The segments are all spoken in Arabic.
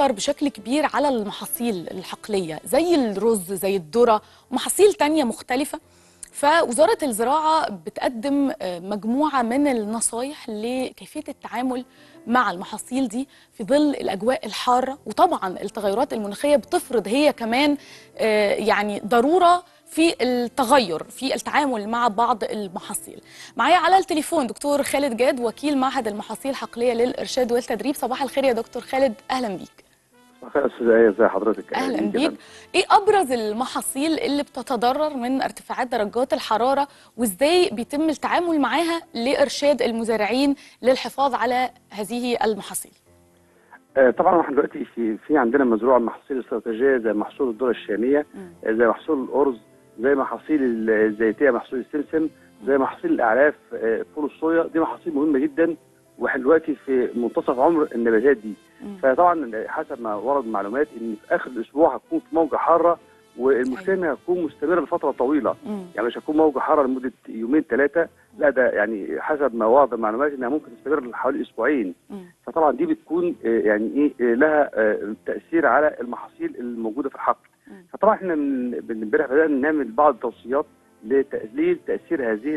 بتأثر بشكل كبير على المحاصيل الحقلية زي الرز زي الذرة ومحاصيل تانية مختلفة. فوزارة الزراعة بتقدم مجموعة من النصايح لكيفية التعامل مع المحاصيل دي في ظل الأجواء الحارة، وطبعا التغيرات المناخية بتفرض هي كمان يعني ضرورة في التغير في التعامل مع بعض المحاصيل. معايا على التليفون دكتور خالد جاد وكيل معهد المحاصيل الحقلية للإرشاد والتدريب. صباح الخير يا دكتور خالد، أهلا بيك. صباح الخير أستاذة آية، ازي حضرتك؟ أهلا بيك. إيه أبرز المحاصيل اللي بتتضرر من ارتفاعات درجات الحرارة وإزاي بيتم التعامل معاها لإرشاد المزارعين للحفاظ على هذه المحاصيل؟ طبعا احنا دلوقتي في عندنا مزروعه محاصيل استراتيجيه زي محصول الذره الشاميه، زي محصول الارز، زي محاصيل الزيتيه، محصول السمسم، زي محاصيل الاعلاف، فول الصويا. دي محاصيل مهمه جدا واحنا دلوقتي في منتصف عمر النباتات دي. فطبعا حسب ما ورد معلومات ان في اخر الاسبوع هتكون في موجه حاره، والمشكله انها هتكون مستمره لفتره طويله. يعني مش هتكون موجه حاره لمده يومين ثلاثه، لا ده يعني حسب ما ورد المعلومات انها ممكن تستمر لحوالي اسبوعين. فطبعا دي بتكون يعني ايه لها تاثير على المحاصيل الموجوده في الحقل. فطبعا احنا من امبارح بدانا نعمل بعض التوصيات لتقليل تاثير هذه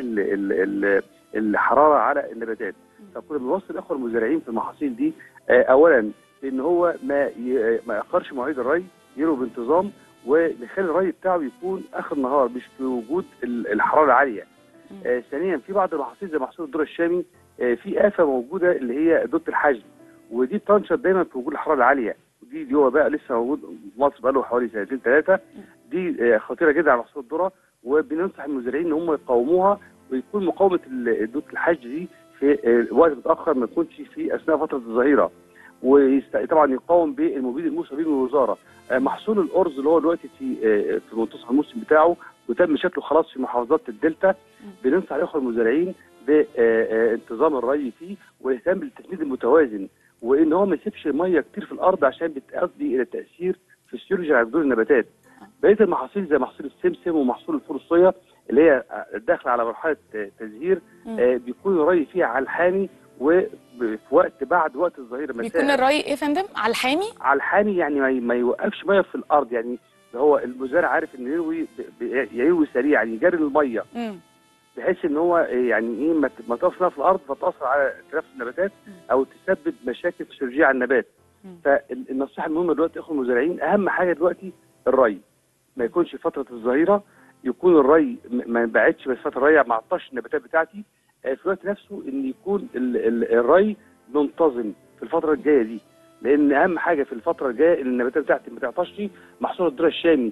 الحراره على النباتات. فكنا بنوصي الاخوه المزارعين في المحاصيل دي اولا ان هو ما ياخرش مواعيد الري، يروي بانتظام، ونخلي الري بتاعه يكون اخر النهار مش في وجود الحراره العاليه. ثانيا في بعض المحاصيل زي محصول الذره الشامي في آفة موجوده اللي هي دوت الحجم، ودي بتنشط دايما في وجود الحراره العاليه. دي هو بقى لسه موجود في مصر بقى له حوالي سنتين ثلاثه. دي خطيره جدا على محصول الذره، وبننصح المزارعين ان هم يقاوموها، ويكون مقاومه دوت الحجم دي في وقت متاخر، ما تكونش في اثناء فتره الظهيره. وطبعا يقاوم بالمبيد الموسى به من الوزاره. محصول الارز اللي هو دلوقتي في منتصف الموسم بتاعه وتم شكله خلاص في محافظات الدلتا، بننصح الاخوه المزارعين بانتظام الري فيه والاهتمام بالتسميد المتوازن، وان هو ما يسيبش ميه كتير في الارض عشان بتؤدي الى التاثير فيسيولوجي على جذور النباتات. بقيه المحاصيل زي محصول السمسم ومحصول الفول الصويا اللي هي داخله على مرحله تزهير، بيكون الري فيها على الحامي وفي وقت بعد وقت الظهيره مساء. بيكون الري ايه يا فندم؟ على الحامي؟ على الحامي، يعني ما يوقفش ميه في الارض. يعني هو المزارع عارف انه يروي سريع، يعني يجري الميه بحيث ان هو يعني ايه ما تقفش في الارض فتاثر على تنفس النباتات او تسبب مشاكل فسيولوجيه على النبات. فالنصيحه المهمه دلوقتي اخوه المزارعين، اهم حاجه دلوقتي الري ما يكونش في فتره الظهيره، يكون الري ما ينبعدش بس فتره الري ما عطش النباتات بتاعتي. في الوقت نفسه ان يكون الري منتظم في الفتره الجايه دي، لان اهم حاجه في الفتره الجايه ان النباتات بتاعتي ما تعطشش. محصول الذره الشامي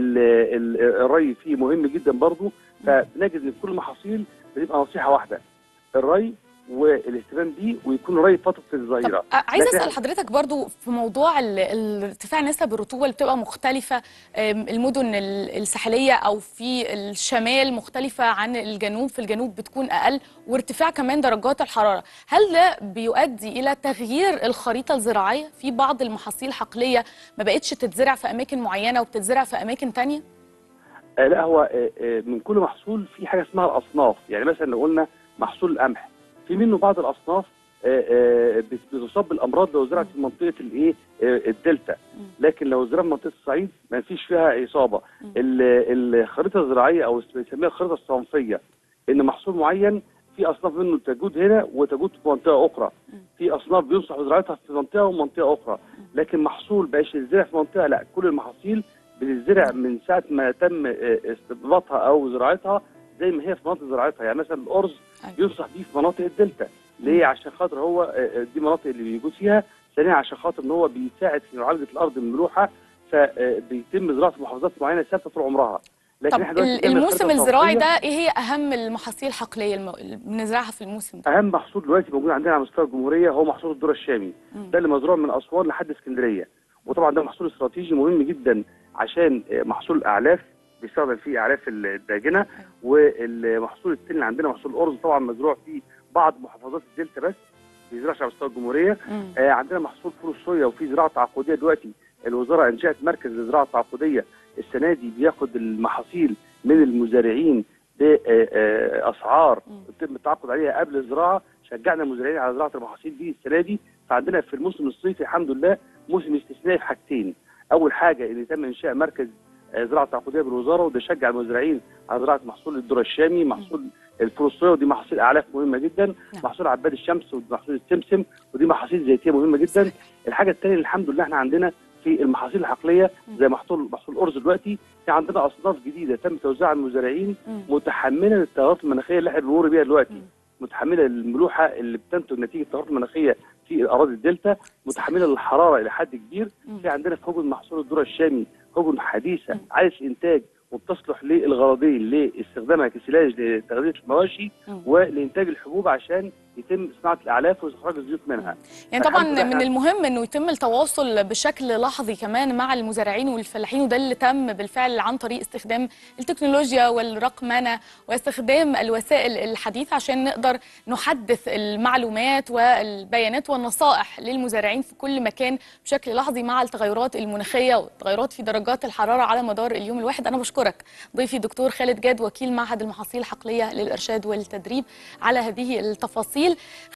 الري فيه مهم جدا برضه. فبنجد ان كل المحاصيل بتبقى نصيحه واحده، الري والاهتمام بيه، ويكون الري فتره الظهيره. عايزه اسال حضرتك برضو في موضوع ارتفاع نسب الرطوبه اللي بتبقى مختلفه. المدن الساحليه او في الشمال مختلفه عن الجنوب، في الجنوب بتكون اقل، وارتفاع كمان درجات الحراره. هل ده بيؤدي الى تغيير الخريطه الزراعيه في بعض المحاصيل الحقليه ما بقتش تتزرع في اماكن معينه وبتتزرع في اماكن ثانيه؟ لا، هو من كل محصول في حاجه اسمها الاصناف. يعني مثلا لو قلنا محصول القمح، في منه بعض الاصناف بتصاب بالامراض لو زرعت في منطقه الايه الدلتا، لكن لو زرعت في منطقه الصعيد ما فيش فيها اصابه. الخريطه الزراعيه او بنسميها الخريطه الصنفيه، ان محصول معين في اصناف منه تجود هنا وتجود في منطقه اخرى، في اصناف بينصح بزراعتها في منطقه ومنطقه اخرى، لكن محصول بقاش يزرع في منطقه لا، كل المحاصيل بتزرع من ساعه ما تم استباطها او زراعتها زي ما هي في مناطق زراعتها. يعني مثلا الارز ينصح بيه في مناطق الدلتا. ليه؟ عشان خاطر هو دي مناطق اللي بيجود فيها. ثانيا عشان خاطر ان هو بيساعد في معالجه الارض من الملوحه، فبيتم زراعه في محافظات معينه ثابته طول عمرها. لكن طب الموسم الزراعي ده ايه هي اهم المحاصيل الحقليه اللي بنزرعها في الموسم ده؟ اهم محصول دلوقتي موجود عندنا على مستوى الجمهوريه هو محصول الذره الشامي. ده اللي مزروع من اسوان لحد اسكندريه، وطبعا ده محصول استراتيجي مهم جدا عشان محصول الاعلاف بيستخدم فيه اعلاف الداجنه. والمحصول الثاني اللي عندنا محصول الارز، طبعا مزروع في بعض محافظات الدلتا بس بيزرعش على مستوى الجمهوريه. عندنا محصول فول الصويا وفي زراعه تعاقديه دلوقتي. الوزاره انشات مركز للزراعه التعاقديه السنه دي بياخد المحاصيل من المزارعين باسعار يتم التعاقد عليها قبل الزراعه. شجعنا المزارعين على زراعه المحاصيل دي السنه دي. فعندنا في الموسم الصيفي الحمد لله موسم استثنائي في حاجتين. اول حاجه ان تم انشاء مركز زراعه تعاقديه بالوزاره، وده شجع المزارعين على زراعه محصول الذره الشامي، محصول الفروسيه، ودي محاصيل اعلاف مهمه جدا، محصول عباد الشمس ومحصول السمسم، ودي محاصيل زيتيه مهمه جدا. الحاجه الثانيه الحمد لله احنا عندنا في المحاصيل الحقليه زي محصول الارز دلوقتي في عندنا اصناف جديده تم توزيعها على المزارعين متحمله للتغيرات المناخيه اللي احنا بنمر بيها دلوقتي، متحمله للملوحه اللي بتنتج نتيجه التغيرات المناخيه في اراضي الدلتا، متحمله للحراره الى حد كبير. في عندنا في هجن محصول الذره الشامي هجن حديثه عايز انتاج وبتصلح للغرضين، لاستخدامها كسلاج لتغذيه المواشي ولانتاج الحبوب عشان يتم صناعه الاعلاف واستخراج الزيوت منها. يعني طبعا من المهم انه يتم التواصل بشكل لحظي كمان مع المزارعين والفلاحين، وده اللي تم بالفعل عن طريق استخدام التكنولوجيا والرقمنه واستخدام الوسائل الحديثه عشان نقدر نحدث المعلومات والبيانات والنصائح للمزارعين في كل مكان بشكل لحظي مع التغيرات المناخيه والتغيرات في درجات الحراره على مدار اليوم الواحد. انا بشكرك ضيفي دكتور خالد جاد وكيل معهد المحاصيل الحقليه للارشاد والتدريب على هذه التفاصيل.